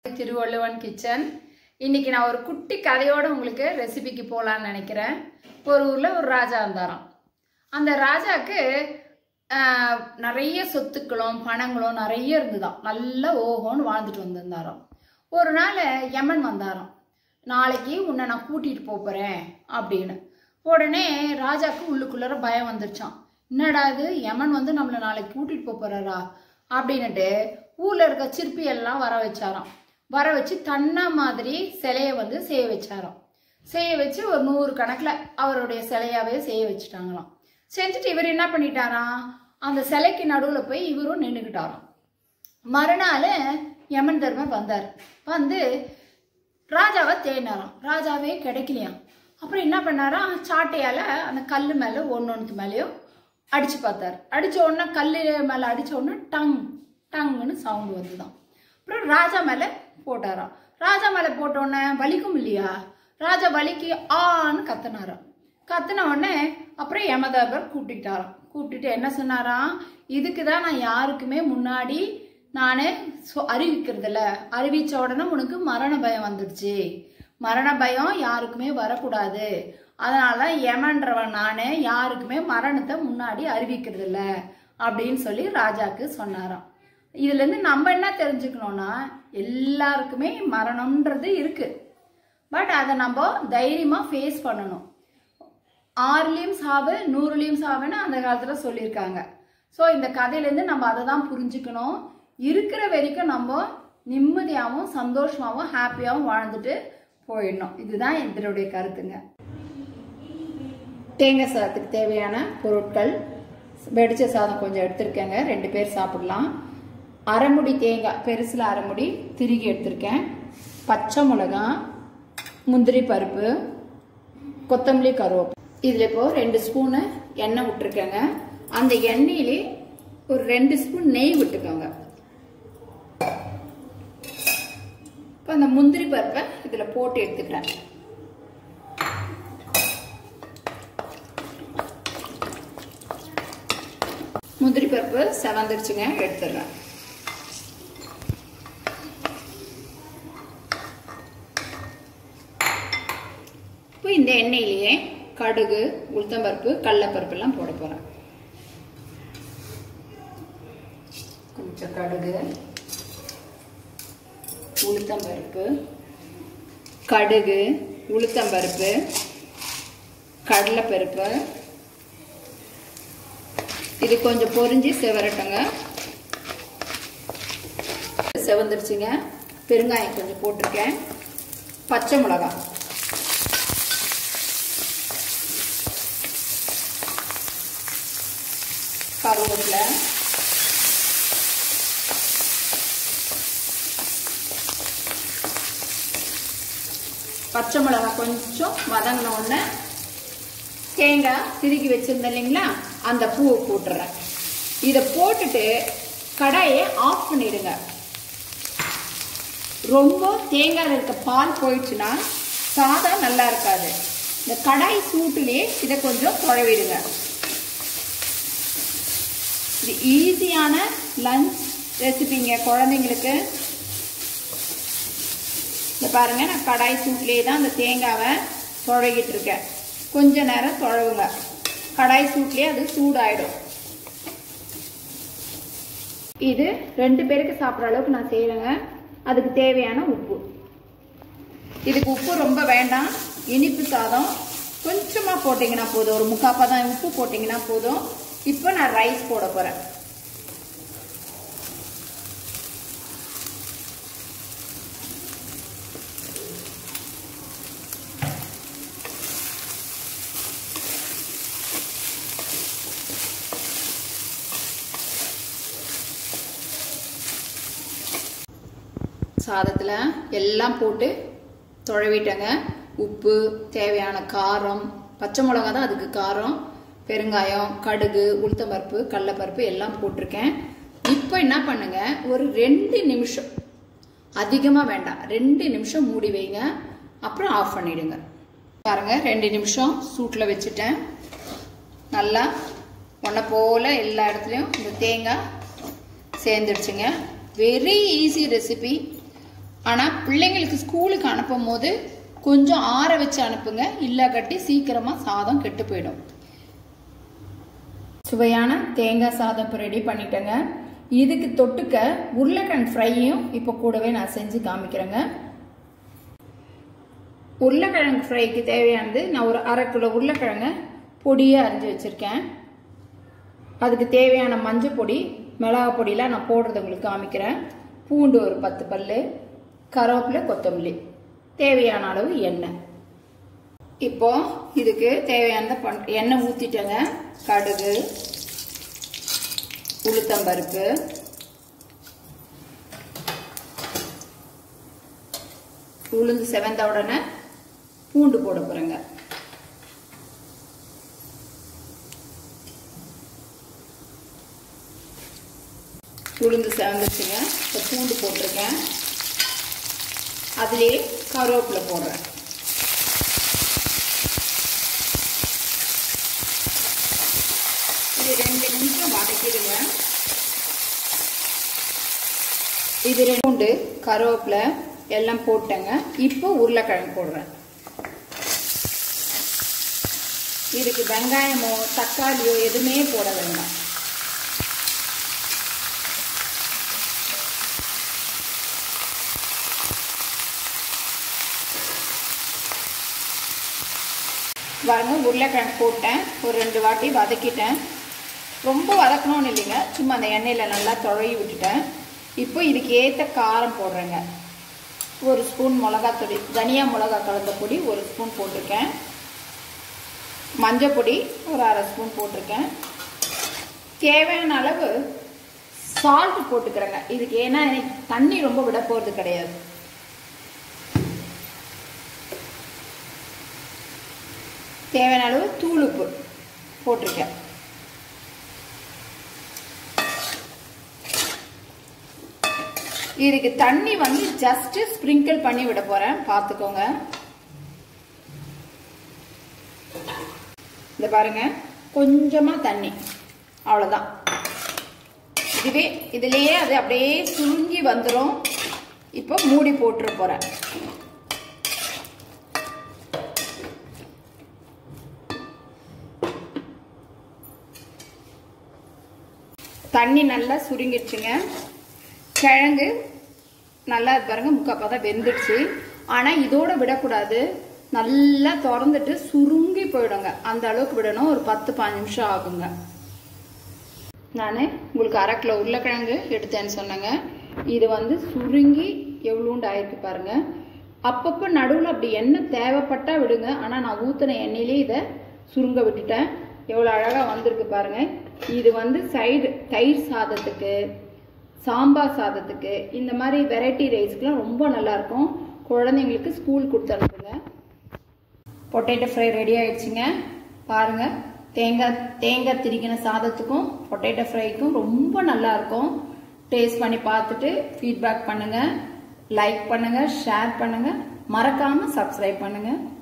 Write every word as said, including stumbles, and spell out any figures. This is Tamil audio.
திருவள்ளுவன் கிச்சன். இன்னைக்கு நான் ஒரு குட்டி கதையோட உங்களுக்கு ரெசிபிக்கு போகலான்னு நினைக்கிறேன். ஒரு ஊரில் ஒரு ராஜா இருந்தாராம். அந்த ராஜாவுக்கு நிறைய சொத்துக்களும் பணங்களும் நிறைய இருந்துதான். நல்லா ஓஹோன்னு வாழ்ந்துட்டு வந்திருந்தாராம். ஒரு நாள் யமன் வந்தாராம். நாளைக்கு உன்னை நான் கூட்டிகிட்டு போகிறேன் அப்படின்னு. உடனே ராஜாவுக்கு உள்ளுக்குள்ளார பயம் வந்துருச்சான். என்னடா இது, யமன் வந்து நம்மளை நாளைக்கு கூட்டிகிட்டு போகிறாரா அப்படின்னுட்டு ஊரில் இருக்க சிற்பியெல்லாம் வர வச்சாராம். வர வச்சு தன்னை மாதிரி சிலையை வந்து செய்ய வச்சாராம். செய்ய வச்சு ஒரு நூறு கணக்கில் அவருடைய சிலையாவே செய்ய வச்சுட்டாங்களாம். செஞ்சுட்டு இவர் என்ன பண்ணிட்டாராம், அந்த சிலைக்கு நடுவில் போய் இவரும் நின்றுக்கிட்டாராம். மறுநாள் யமன் தர்மர் வந்தார். வந்து ராஜாவை தேடினாராம். ராஜாவே கிடைக்கலையாம். அப்புறம் என்ன பண்ணாராம், சாட்டையால் அந்த கல் மேலே ஒன்று ஒன்று மேலேயும் அடித்து பார்த்தார். அடித்த உடனே கல் மேலே அடித்த உடனே டங் டங்குன்னு சவுண்டு வந்துதான். அப்புறம் ராஜா மேலே போட்டாராம். ராஜா மேலே போட்டோடனே வலிக்கும் இல்லையா, ராஜா வலிக்கு ஆன்னு கத்தினாராம். கத்தின உடனே அப்புறம் யமதர்மர் கூப்பிட்டுட்டாராம். கூப்பிட்டுட்டு என்ன சொன்னாராம், இதுக்கு தான் நான் யாருக்குமே முன்னாடி நான் அறிவிக்கிறதில்ல, அறிவிச்ச உடனே உனக்கு மரண பயம் வந்துடுச்சு, மரண பயம் யாருக்குமே வரக்கூடாது, அதனால யமன்றவன் நான் யாருக்குமே மரணத்தை முன்னாடி அறிவிக்கிறதில்ல அப்படின்னு சொல்லி ராஜாவுக்கு சொன்னாராம். இதுலேருந்து நம்ம என்ன தெரிஞ்சுக்கணும்னா, எல்லாருக்குமே மரணம்ன்றது இருக்கு. பட் அதை நம்ம தைரியமாக ஃபேஸ் பண்ணணும். ஆறுலேயும் சாவு நூறுலேயும் சாவுன்னு அந்த காலத்தில் சொல்லியிருக்காங்க. ஸோ இந்த கதையிலேருந்து நம்ம அதை தான் புரிஞ்சுக்கணும். இருக்கிற வரைக்கும் நம்ம நிம்மதியாகவும் சந்தோஷமாகவும் ஹாப்பியாகவும் வாழ்ந்துட்டு போயிடணும். இதுதான் என்னுடைய கருத்துங்க. தேங்காய் சாதத்துக்கு தேவையான பொருட்கள்: வெடிச்ச சாதம் கொஞ்சம் எடுத்திருக்கேங்க, ரெண்டு பேர் சாப்பிடலாம். அரைமுடி தேங்காய், பெருசில் அரைமுடி திருகி எடுத்திருக்கேன். பச்சை மிளகாய், முந்திரி பருப்பு, கொத்தமல்லி, கருவேப்பிலை. இதில் இப்போது ரெண்டு ஸ்பூனு எண்ணெய் விட்டுருக்கேங்க. அந்த எண்ணெயிலே ஒரு ரெண்டு ஸ்பூன் நெய் விட்டுக்கோங்க. இப்போ அந்த முந்திரி பருப்பை இதில் போட்டு எடுத்துக்கிறேன். முந்திரி பருப்பு செவந்துருச்சுங்க, எடுத்துடுறேன். இப்போ இந்த எண்ணெயிலேயே கடுகு, உளுத்தம்பருப்பு, கடலைப்பருப்பு எல்லாம் போட போறேன். கொஞ்சம் கடுகு, உளுத்தம்பருப்பு, கடுகு, உளுத்தம்பருப்பு, கடலைப்பருப்பு. இது கொஞ்சம் பொரிஞ்சு செவரட்டுங்க. செவந்துருச்சுங்க. பெருங்காயம் கொஞ்சம் போட்டிருக்கேன். பச்சை மிளகாய், கருவேப்பிலை, பச்சை மிளகாய் கொஞ்சம் வதங்கின உடனே தேங்காய் திருக்கி வச்சிருந்தேன் இல்லைங்களா, அந்த பூவை போட்டுறேன். இதை போட்டுட்டு கடாயை ஆஃப் பண்ணிடுங்க. ரொம்ப தேங்காயில் இருக்க பால் போயிடுச்சுன்னா சாதம் நல்லா இருக்காது. இந்த கடாய் சூட்டுலேயே இதை கொஞ்சம் குழவிடுங்க. இது ஈஸியான லஞ்ச் ரெசிபிங்க குழந்தைங்களுக்கு. இந்த பாருங்க, நான் கடாய் சூட்லேயே தான் அந்த தேங்காவை தொழகிட்டு இருக்கேன். கொஞ்ச நேரம் தொழவுங்க. கடாய் சூட்லேயே அது சூடாயிடும். இது ரெண்டு பேருக்கு சாப்பிட்ற அளவுக்கு நான் செய்வேங்க. அதுக்கு தேவையான உப்பு. இதுக்கு உப்பு ரொம்ப வேண்டாம். இனிப்பு சாதம் கொஞ்சமாக போட்டிங்கன்னா போதும், ஒரு முக்காப்பா தான் உப்பு போட்டிங்கன்னா போதும். இப்போ நான் ரைஸ் போட போகிறேன். சாதத்தில் எல்லாம் போட்டு தொழவிட்டேங்க. உப்பு, தேவையான காரம், பச்சை மிளகா தான் அதுக்கு காரம், பெருங்காயம், கடுகு, உளுத்தம்பருப்பு, கடலைப்பருப்பு எல்லாம் போட்டிருக்கேன். இப்போ என்ன பண்ணுங்க, ஒரு ரெண்டு நிமிஷம், அதிகமாக வேண்டாம், ரெண்டு நிமிஷம் மூடி வைங்க. அப்புறம் ஆஃப் பண்ணிடுங்க. பாருங்க, ரெண்டு நிமிஷம் சூட்டில் வச்சுட்டேன். நல்லா ஒன்றை போல் எல்லா இடத்துலையும் இந்த தேங்காய் சேர்ந்துடுச்சுங்க. Very easy recipe. ஆனால் பிள்ளைங்களுக்கு ஸ்கூலுக்கு அனுப்பும் போது கொஞ்சம் ஆற வச்சு அனுப்புங்க, இல்லாட்டி சீக்கிரமாக சாதம் கெட்டு போயிடும். சுவையான தேங்காய் சாதம் இப்போ ரெடி பண்ணிட்டேங்க. இதுக்கு தொட்டுக்க உருளைக்கிழங்கு ஃப்ரையும் இப்போ கூடவே நான் செஞ்சு காமிக்கிறேங்க. உருளைக்கிழங்கு ஃப்ரைக்கு தேவையானது நான் ஒரு அரை கிலோ உருளைக்கிழங்க பொடியாக அரிஞ்சு வச்சுருக்கேன். அதுக்கு தேவையான மஞ்சள் பொடி, மிளகா பொடியெலாம் நான் போடுறது உங்களுக்கு காமிக்கிறேன். பூண்டு ஒரு பத்து பல், கருவேப்பிலை, கொத்தமல்லி, தேவையான அளவு எண்ணெய். இப்போ இதுக்கு தேவையானதை பண் எண்ணெய் ஊற்றிட்டேங்க. கடுகு, உளுத்தம்பருப்பு, உளுந்து செவந்த உடனே பூண்டு போட போறேங்க. உளுந்து செவந்துச்சுங்க. இப்போ பூண்டு போட்டிருக்கேன். அதுலேயே கருவேப்பிலை போடுறேன். இது ரெண்டு நிமிஷம் வதக்கிடுங்க. இது ரெண்டு கருவேப்பிலை எல்லாம் போட்டேங்க. இப்போ உருளைக்கிழங்கு போடுறேன். இதுக்கு வெங்காயமோ தக்காளியோ எதுவுமே போட வேண்டாம். பாருங்க, உருளைக்கிழங்கு போட்டேன். ஒரு ரெண்டு வாட்டி வதக்கிட்டேன். ரொம்ப வதக்கணும்னு இல்லைங்க, சும்மா அந்த எண்ணெயில் நல்லா துழவி விட்டுட்டேன். இப்போ இதுக்கு ஏற்ற காரம் போடுறேங்க. ஒரு ஸ்பூன் மிளகாத்தொடி, தனியா மிளகா கலந்த பொடி ஒரு ஸ்பூன் போட்டிருக்கேன். மஞ்சள் பொடி ஒரு அரை ஸ்பூன் போட்டிருக்கேன். தேவையான அளவு சால்ட் போட்டுக்கிறேங்க இதுக்கு. ஏன்னா எனக்கு தண்ணி ரொம்ப விட போகிறது கிடையாது. தேவையான அளவு தூள் உப்பு போட்டிருக்கேன். இதுக்கு தண்ணி வந்து ஜஸ்ட் ஸ்ப்ரிங்கிள் பண்ணி விட போறேன், பார்த்துக்கோங்க. இந்த பாருங்க, கொஞ்சமா தண்ணி, அவ்வளவுதான். இதுவே இதுலயே அது அப்படியே சுருங்கி வந்துடும். இப்போ மூடி போட்டுற போறேன். தண்ணி நல்லா சுருங்கிடுச்சுங்க. கிழங்கு நல்லா பாருங்க முக்காப்பா தான் வெந்துடுச்சு. ஆனால் இதோட விடக்கூடாது, நல்லா திறந்துட்டு சுருங்கி போயிடுங்க. அந்த அளவுக்கு விடணும். ஒரு பத்து பாஞ்சு நிமிஷம் ஆகுங்க. நான் உங்களுக்கு அரை கிலோ உருளைக்கிழங்கு எடுத்தேன்னு சொன்னேங்க. இது வந்து சுருங்கி எவ்வளோண்டு ஆயிருக்கு பாருங்க. அப்பப்போ நடுவில் அப்படி எண்ணெய் தேவைப்பட்டா விடுங்க. ஆனால் நான் ஊற்றின எண்ணெயிலே இதை சுருங்க விட்டுட்டேன். எவ்வளோ அழகாக வந்திருக்கு பாருங்க. இது வந்து சைடு தயிர் சாதத்துக்கு, சாம்பார் சாதத்துக்கு, இந்த மாதிரி வெரைட்டி ரைஸ்க்குலாம் ரொம்ப நல்லாயிருக்கும். குழந்தைங்களுக்கு ஸ்கூல் கொடுத்து அனுப்புங்க. பொட்டேட்டோ ஃப்ரை ரெடி ஆயிடுச்சுங்க. பாருங்கள், தேங்காய் தேங்காய் திரிக்கின சாதத்துக்கும் பொட்டேட்டோ ஃப்ரைக்கும் ரொம்ப நல்லாயிருக்கும். டேஸ்ட் பண்ணி பார்த்துட்டு ஃபீட்பேக் பண்ணுங்கள், லைக் பண்ணுங்கள், ஷேர் பண்ணுங்கள், மறக்காமல் சப்ஸ்கிரைப் பண்ணுங்கள்.